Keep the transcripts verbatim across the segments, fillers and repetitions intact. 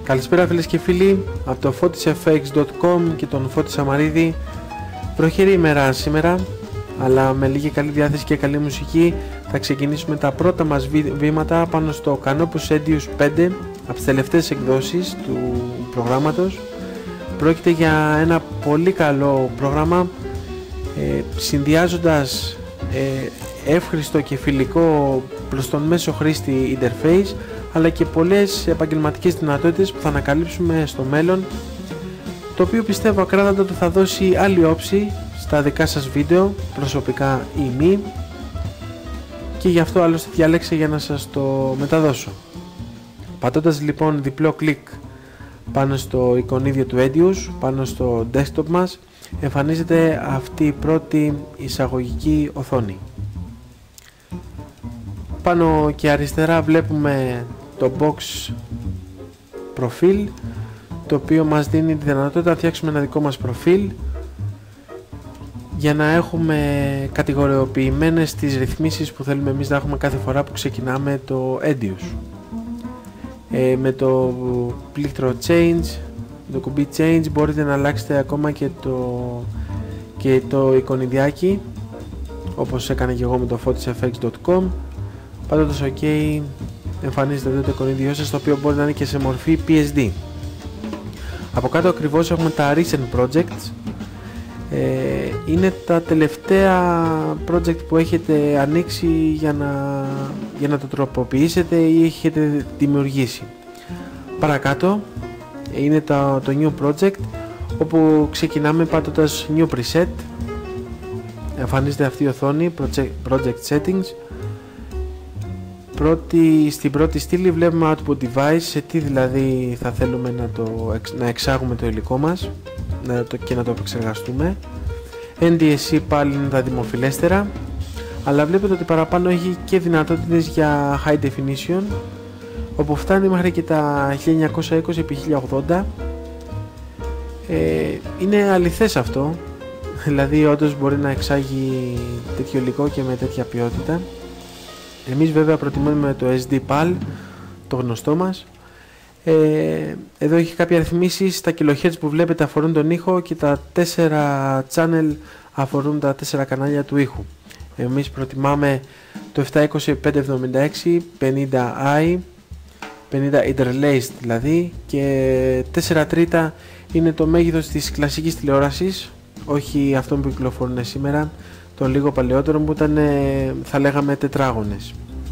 Καλησπέρα φίλες και φίλοι από το fotis f x dot com και τον Φώτη Σαμαρίδη. Προχειρή ημέρα σήμερα, αλλά με λίγη καλή διάθεση και καλή μουσική θα ξεκινήσουμε τα πρώτα μας βήματα πάνω στο Canopus Edius πέντε από τις τελευταίες εκδόσεις του προγράμματος. Πρόκειται για ένα πολύ καλό πρόγραμμα, ε, συνδυάζοντας ε, εύχριστο και φιλικό προς τον μέσο χρήστη interface, αλλά και πολλές επαγγελματικές δυνατότητες που θα ανακαλύψουμε στο μέλλον, το οποίο πιστεύω ακράδαντα ότι θα δώσει άλλη όψη στα δικά σας βίντεο, προσωπικά ή μη, και γι' αυτό άλλωστε διάλεξα για να σας το μεταδώσω. Πατώντας λοιπόν διπλό κλικ πάνω στο εικονίδιο του Edius, πάνω στο desktop μας, εμφανίζεται αυτή η πρώτη εισαγωγική οθόνη. Πάνω και αριστερά βλέπουμε το box προφίλ, το οποίο μας δίνει τη δυνατότητα να φτιάξουμε ένα δικό μας προφίλ για να έχουμε κατηγοριοποιημένες τις ρυθμίσεις που θέλουμε εμείς να έχουμε κάθε φορά που ξεκινάμε το Edius. Ε, με το πλήκτρο change, το κουμπί change, μπορείτε να αλλάξετε ακόμα και το, και το εικονιδιάκι, όπως έκανε και εγώ με το fotis f x dot com. Πατώντας OK, εμφανίζεται εδώ το εικονίδιό σας, το οποίο μπορεί να είναι και σε μορφή πι ες ντι. Από κάτω ακριβώς έχουμε τα recent projects. Ε, είναι τα τελευταία project που έχετε ανοίξει για να, για να το τροποποιήσετε ή έχετε δημιουργήσει. Παρακάτω είναι το, το new project, όπου ξεκινάμε πατώντας new preset. Εμφανίζεται αυτή η οθόνη, project, project settings. Πρώτη, στην πρώτη στήλη βλέπουμε output device, σε τι δηλαδή θα θέλουμε να, το, να εξάγουμε το υλικό μας να το, και να το επεξεργαστούμε. εν ντι ες σι πάλι είναι τα δημοφιλέστερα, αλλά βλέπετε ότι παραπάνω έχει και δυνατότητες για high definition, όπου φτάνει μέχρι και τα χίλια εννιακόσια είκοσι επί χίλια ογδόντα. ε, Είναι αληθές αυτό, δηλαδή όντως μπορεί να εξάγει τέτοιο υλικό και με τέτοια ποιότητα. Εμείς βέβαια προτιμούμε το ες ντι παλ, το γνωστό μας. Ε, εδώ έχει κάποια ρυθμίσεις, τα kilohertz που βλέπετε αφορούν τον ήχο και τα τέσσερα channel αφορούν τα τέσσερα κανάλια του ήχου. Εμείς προτιμάμε το επτακόσια είκοσι πεντακόσια εβδομήντα έξι, πενήντα άι, πενήντα interlaced δηλαδή, και τέσσερα τρίτα είναι το μέγεθος της κλασικής τηλεόρασης, όχι αυτό που κυκλοφορούν σήμερα, το λίγο παλαιότερο που ήταν, θα λέγαμε, τετράγωνες.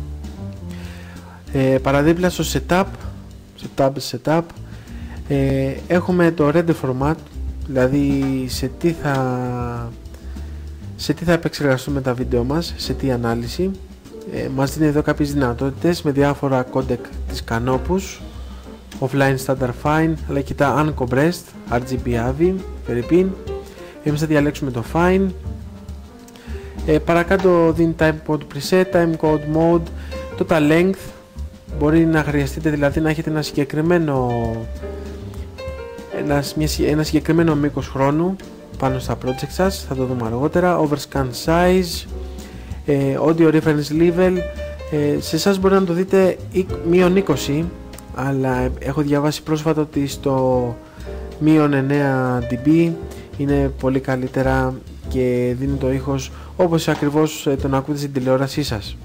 Ε, παραδίπλα στο setup, setup, setup ε, έχουμε το render format, δηλαδή σε τι θα σε τι θα επεξεργαστούμε τα βίντεο μας, σε τι ανάλυση. Ε, μας δίνει εδώ κάποιες δυνατότητες με διάφορα codec της Canopus, offline standard fine, αλλά και τα uncompressed, αρ τζι μπι έι βι, φερρυπίν. Εμείς θα διαλέξουμε το fine. Ε, παρακάτω δίνει timecode preset, timecode mode, total length. Μπορεί να χρειαστείτε δηλαδή να έχετε ένα συγκεκριμένο ένα, ένα συγκεκριμένο μήκος χρόνου πάνω στα project σας, θα το δούμε αργότερα. Overscan size, ε, audio reference level, ε, σε εσάς μπορεί να το δείτε μείον είκοσι, αλλά έχω διαβάσει πρόσφατα ότι στο μείον εννέα ντέμπι είναι πολύ καλύτερα και δίνει το ήχος όπως ακριβώς τον ακούτε στην τηλεόρασή σας.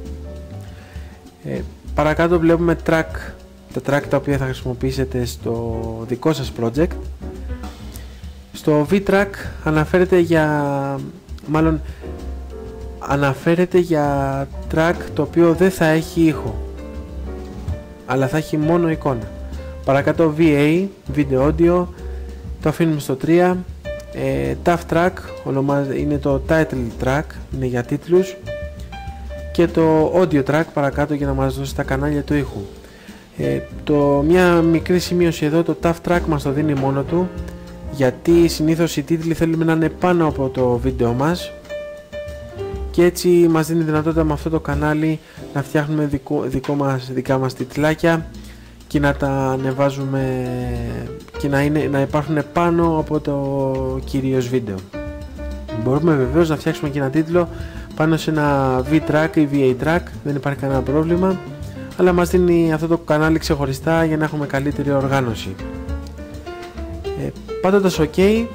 Ε, παρακάτω βλέπουμε track, τα track τα οποία θα χρησιμοποιήσετε στο δικό σας project. Στο V-Track αναφέρεται για, μάλλον αναφέρεται για track το οποίο δεν θα έχει ήχο, αλλά θα έχει μόνο εικόνα. Παρακάτω βι έι, Video Audio, το αφήνουμε στο τρία. Ε, Tough Track ονομάζεται, είναι το Title Track, είναι για τίτλους, και το Audio Track παρακάτω για να μας δώσει τα κανάλια του ήχου. Ε, το, μια μικρή σημείωση εδώ, το Tough Track μας το δίνει μόνο του, γιατί συνήθως οι τίτλοι θέλουμε να είναι πάνω από το βίντεο μας, και έτσι μας δίνει δυνατότητα με αυτό το κανάλι να φτιάχνουμε δικό, δικό μας, δικά μας τιτλάκια και να τα ανεβάζουμε και να, είναι, να υπάρχουν πάνω από το κυρίως βίντεο. Μπορούμε βεβαίως να φτιάξουμε και ένα τίτλο πάνω σε ένα V-Track ή βι έι Track, δεν υπάρχει κανένα πρόβλημα, αλλά μας δίνει αυτό το κανάλι ξεχωριστά για να έχουμε καλύτερη οργάνωση. Ε, πατώντας OK, ε,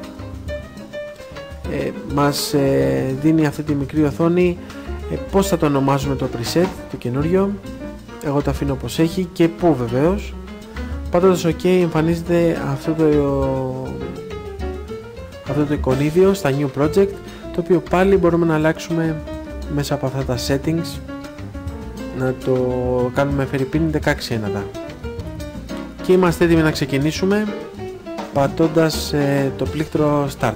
μας ε, δίνει αυτή τη μικρή οθόνη ε, πώς θα το ονομάζουμε το preset, το καινούριο. Εγώ το αφήνω όπως έχει και πού βεβαίως. Πατώντας OK εμφανίζεται αυτό το, αυτό το εικονίδιο στα New Project, το οποίο πάλι μπορούμε να αλλάξουμε μέσα από αυτά τα settings, να το κάνουμε φερειπίν δεκαέξι ένατα. Και είμαστε έτοιμοι να ξεκινήσουμε πατώντας ε, το πλήκτρο Start.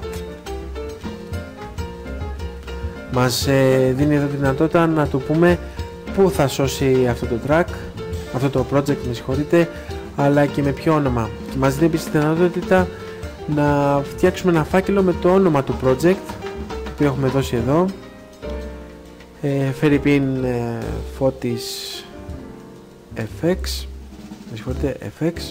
Μας ε, δίνει εδώ τη δυνατότητα να του πούμε πού θα σώσει αυτό το track, αυτό το project, με συγχωρείτε, αλλά και με ποιο όνομα. Και μας δίνει επίσης τη δυνατότητα να φτιάξουμε ένα φάκελο με το όνομα του project, το οποίο έχουμε δώσει εδώ, ε, φερειπίν ε, Fotis εφ εξ, με συγχωρείτε, εφ εξ,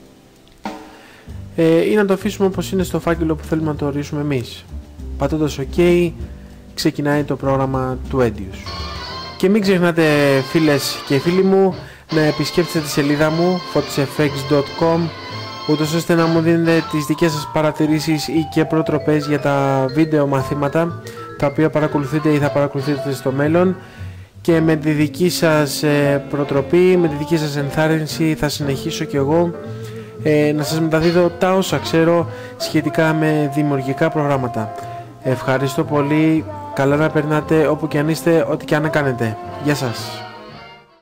ε, ή να το αφήσουμε όπως είναι στο φάκελο που θέλουμε να το ορίσουμε εμείς. Πατώντας OK ξεκινάει το πρόγραμμα του Edius. Και μην ξεχνάτε, φίλες και φίλοι μου, να επισκέφτεστε τη σελίδα μου fotis f x dot com, ούτως ώστε να μου δίνετε τις δικές σας παρατηρήσεις ή και προτροπές για τα βίντεο μαθήματα τα οποία παρακολουθείτε ή θα παρακολουθείτε στο μέλλον, και με τη δική σας προτροπή, με τη δική σας ενθάρρυνση θα συνεχίσω και εγώ ε, να σας μεταδίδω τα όσα ξέρω σχετικά με δημιουργικά προγράμματα. Ευχαριστώ πολύ, καλά να περνάτε όπου και αν είστε, ό,τι και αν κάνετε. Γεια σας.